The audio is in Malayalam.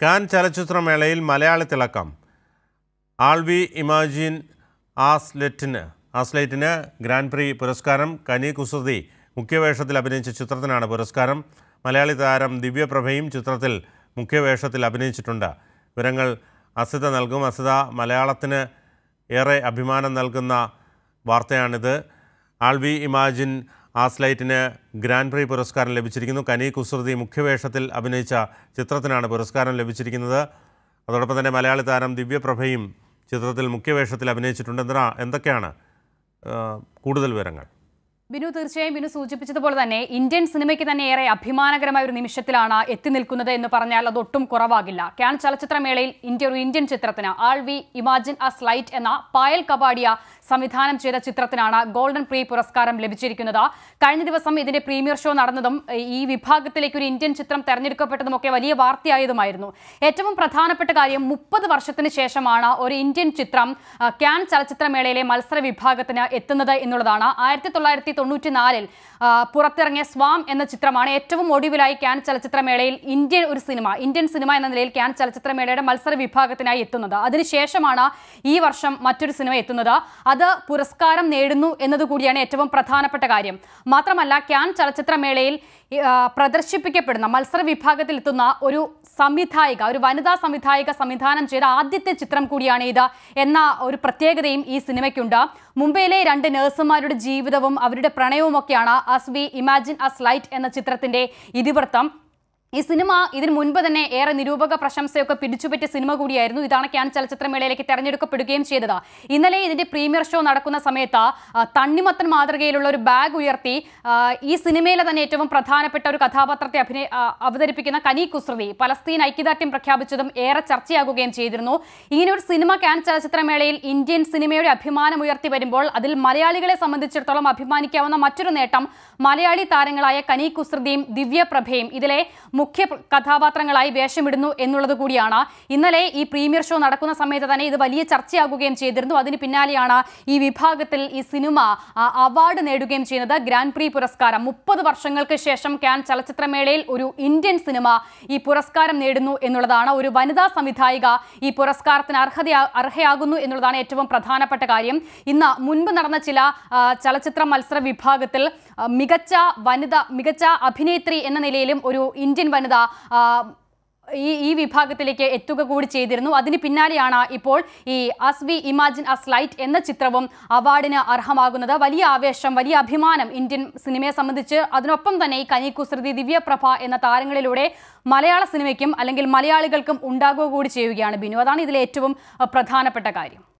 കാൻ ചലച്ചിത്രമേളയിൽ മലയാളി തിളക്കം ആൾ വി ഇമാജിൻ ആസ്ലൈറ്റിന് ഗ്രാൻഡ് പ്രീ പുരസ്കാരം. കനി കുസൃതി മുഖ്യവേഷത്തിൽ അഭിനയിച്ച ചിത്രത്തിനാണ് പുരസ്കാരം. മലയാളി താരം ദിവ്യപ്രഭയും ചിത്രത്തിൽ മുഖ്യവേഷത്തിൽ അഭിനയിച്ചിട്ടുണ്ട്. വിവരങ്ങൾ അസിത നൽകും. അസിത, മലയാളത്തിന് ഏറെ അഭിമാനം നൽകുന്ന വാർത്തയാണിത്. ആൾ വി ഇമാജിൻ ആസ്ലൈറ്റിന് ഗ്രാൻഡ് പ്രീ പുരസ്കാരം ലഭിച്ചിരിക്കുന്നു. കനി കുസൃതി മുഖ്യവേഷത്തിൽ അഭിനയിച്ച ചിത്രത്തിനാണ് പുരസ്കാരം ലഭിച്ചിരിക്കുന്നത്. അതോടൊപ്പം തന്നെ മലയാളി താരം ദിവ്യപ്രഭയും ചിത്രത്തിൽ മുഖ്യവേഷത്തിൽ അഭിനയിച്ചിട്ടുണ്ട്. എന്തൊക്കെയാണ് കൂടുതൽ വിവരങ്ങൾ? ബിനു, തീർച്ചയായും ബിനു സൂചിപ്പിച്ചതുപോലെ തന്നെ ഇന്ത്യൻ സിനിമയ്ക്ക് തന്നെ ഏറെ അഭിമാനകരമായ ഒരു നിമിഷത്തിലാണ് എത്തി നിൽക്കുന്നത് എന്ന് പറഞ്ഞാൽ അതൊട്ടും കുറവാകില്ല. കാൻ ചലച്ചിത്രമേളയിൽ ഒരു ഇന്ത്യൻ ചിത്രത്തിന് ആൾ വി ഇമാജിൻ സ്ലൈറ്റ് എന്ന പായൽ കപാഡിയ സംവിധാനം ചെയ്ത ചിത്രത്തിനാണ് ഗോൾഡൻ പ്രീ പുരസ്കാരം ലഭിച്ചിരിക്കുന്നത്. കഴിഞ്ഞ ദിവസം ഇതിന്റെ പ്രീമിയർ ഷോ നടന്നതും ഈ വിഭാഗത്തിലേക്ക് ഒരു ഇന്ത്യൻ ചിത്രം തെരഞ്ഞെടുക്കപ്പെട്ടതുമൊക്കെ വലിയ വാർത്തയായതുമായിരുന്നു. ഏറ്റവും പ്രധാനപ്പെട്ട കാര്യം 30 വർഷത്തിന് ശേഷമാണ് ഒരു ഇന്ത്യൻ ചിത്രം കാൻ ചലച്ചിത്രമേളയിലെ മത്സര വിഭാഗത്തിന് എത്തുന്നത് എന്നുള്ളതാണ്. 1994 പുറത്തിറങ്ങിയ സ്വാം എന്ന ചിത്രമാണ് ഏറ്റവും ഒടുവിലായി കാൻ ചലച്ചിത്രമേളയിൽ ഇന്ത്യൻ സിനിമ എന്ന നിലയിൽ കാൻ ചലച്ചിത്രമേളയുടെ മത്സര വിഭാഗത്തിനായി എത്തുന്നത്. അതിനുശേഷമാണ് ഈ വർഷം മറ്റൊരു സിനിമ എത്തുന്നത്. അത് പുരസ്കാരം നേടുന്നു എന്നതുകൂടിയാണ് ഏറ്റവും പ്രധാനപ്പെട്ട കാര്യം. മാത്രമല്ല, കാൻ ചലച്ചിത്രമേളയിൽ പ്രദർശിപ്പിക്കപ്പെടുന്ന മത്സര വിഭാഗത്തിൽ എത്തുന്ന ഒരു വനിതാ സംവിധായിക സംവിധാനം ചെയ്ത ആദ്യത്തെ ചിത്രം കൂടിയാണ് ഇത് എന്ന ഒരു പ്രത്യേകതയും ഈ സിനിമയ്ക്കുണ്ട്. മുംബൈയിലെ 2 നഴ്സുമാരുടെ ജീവിതവും അവരുടെ പ്രണയവും ഒക്കെയാണ് ആസ് വി ഇമാജിൻ സ്ലൈറ്റ് എന്ന ചിത്രത്തിന്റെ ഇതിവൃത്തം. ഈ സിനിമ ഇതിനു മുൻപ് തന്നെ ഏറെ നിരൂപക പ്രശംസയൊക്കെ പിടിച്ചുപറ്റിയ സിനിമ കൂടിയായിരുന്നു. ഇതാണ് കാൻ ചലച്ചിത്രമേളയിലേക്ക് തെരഞ്ഞെടുക്കപ്പെടുകയും ചെയ്തത്. ഇന്നലെ ഇതിന്റെ പ്രീമിയർ ഷോ നടക്കുന്ന സമയത്ത് തണ്ണിമത്തൻ മാതൃകയിലുള്ള ഒരു ബാഗ് ഉയർത്തി ഈ സിനിമയിലെ തന്നെ ഏറ്റവും പ്രധാനപ്പെട്ട ഒരു കഥാപാത്രത്തെ അവതരിപ്പിക്കുന്ന കനി കുസൃതി പലസ്തീൻ ഐക്യദാർഢ്യം പ്രഖ്യാപിച്ചതും ഏറെ ചർച്ചയാകുകയും ചെയ്തിരുന്നു. ഇങ്ങനെ ഒരു സിനിമ കാൻ ചലച്ചിത്രമേളയിൽ ഇന്ത്യൻ സിനിമയുടെ അഭിമാനം ഉയർത്തി വരുമ്പോൾ അതിൽ മലയാളികളെ സംബന്ധിച്ചിടത്തോളം അഭിമാനിക്കാവുന്ന മറ്റൊരു നേട്ടം മലയാളി താരങ്ങളായ കനി കുസൃതിയും ദിവ്യപ്രഭയും ഇതിലെ മുഖ്യ കഥാപാത്രങ്ങളായി വേഷമിടുന്നു എന്നുള്ളത് കൂടിയാണ്. ഇന്നലെ ഈ പ്രീമിയർ ഷോ നടക്കുന്ന സമയത്ത് തന്നെ ഇത് വലിയ ചർച്ചയാകുകയും ചെയ്തിരുന്നു. അതിന് പിന്നാലെയാണ് ഈ വിഭാഗത്തിൽ ഈ സിനിമ അവാർഡ് നേടുകയും ചെയ്യുന്നത്. ഗ്രാൻഡ് പ്രീ പുരസ്കാരം 30 വർഷങ്ങൾക്ക് ശേഷം കാൻ ചലച്ചിത്രമേളയിൽ ഒരു ഇന്ത്യൻ സിനിമ ഈ പുരസ്കാരം നേടുന്നു എന്നുള്ളതാണ്. ഒരു വനിതാ സംവിധായിക ഈ പുരസ്കാരത്തിന് അർഹയാകുന്നു എന്നുള്ളതാണ് ഏറ്റവും പ്രധാനപ്പെട്ട കാര്യം. ഇന്ന് മുൻപ് നടന്ന ചില ചലച്ചിത്ര മത്സര വിഭാഗത്തിൽ മികച്ച അഭിനേത്രി എന്ന നിലയിലും ഒരു ഇന്ത്യൻ വനിത ഈ വിഭാഗത്തിലേക്ക് എത്തുക കൂടി ചെയ്തിരുന്നു. അതിന് പിന്നാലെയാണ് ഇപ്പോൾ ഈ ആസ് വി ഇമാജിൻ സ്ലൈറ്റ് എന്ന ചിത്രവും അവാർഡിന് അർഹമാകുന്നത്. വലിയ ആവേശം, വലിയ അഭിമാനം ഇന്ത്യൻ സിനിമയെ സംബന്ധിച്ച്. അതിനൊപ്പം തന്നെ ഈ കനി കുസൃതി, ദിവ്യപ്രഭ എന്ന താരങ്ങളിലൂടെ മലയാള സിനിമയ്ക്കും അല്ലെങ്കിൽ മലയാളികൾക്കും ഉണ്ടാകുക കൂടി ചെയ്യുകയാണ് ബിനു. അതാണ് ഇതിലെ ഏറ്റവും പ്രധാനപ്പെട്ട കാര്യം.